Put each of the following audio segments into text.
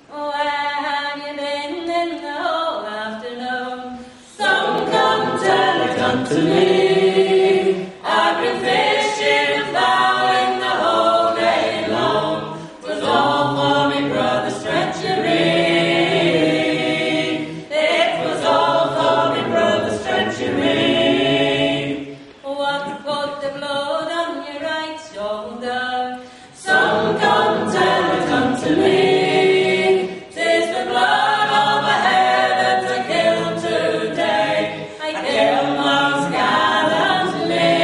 Oh, where have you been in the whole afternoon? Some come tell it unto me. I've been fishing and plowing the whole day long. 'Twas all for me brother's treachery. It was all for me brother's treachery. What put the blood on your right shoulder? Some come tell it unto me. 'Tis the blood of a hare that I killed today. I killed most gallantly.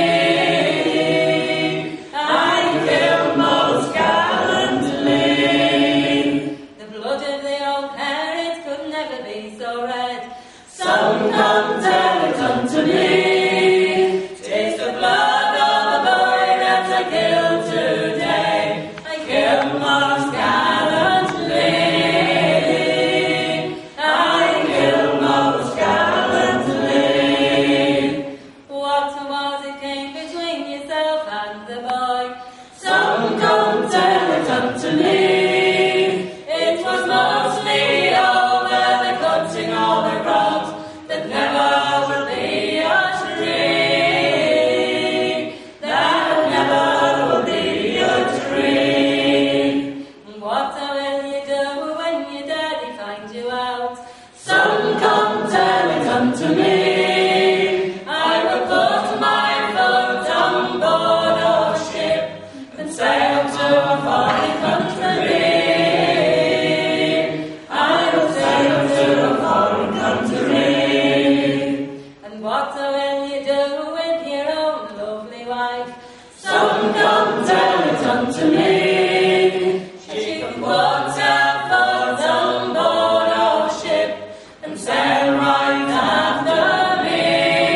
I killed most gallantly. The blood of the old hare, it could never be so red. Some come tell it unto me. 'Tis the blood of a boy that I killed today. I killed most gallantly. I killed most gallantly. What was it came between yourself and the boy? Some come tell it unto me. It was mostly over the cutting of the crops that never will be a tree. That never will be a tree. What will you do when your daddy finds you out? Some come tell it unto me. I will put my foot on board a ship and sail to a foreign country. I will sail to a foreign country. And what will you do with your own lovely wife? Some come tell it unto me. She can put her foot on board a ship and sail right after me.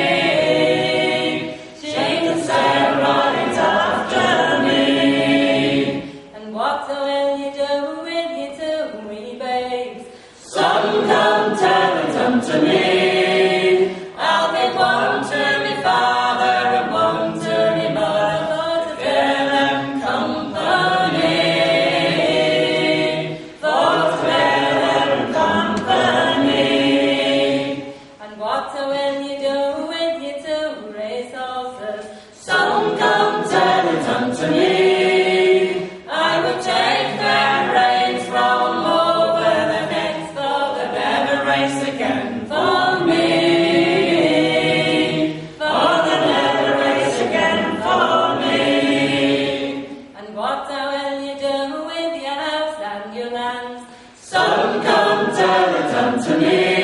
She can sail right after me. And what will you do with your two wee babes? Some come tell it unto me. I'll give one to me father and one to me mother to bear them company. For to bear them company. And what will you do with your two racehorses? Some come tell it unto me. I will take their reins from over the necks, though they'll never race again for me. For they'll never race again for me. And what will you do with your house and your lands? Some come tell it unto me.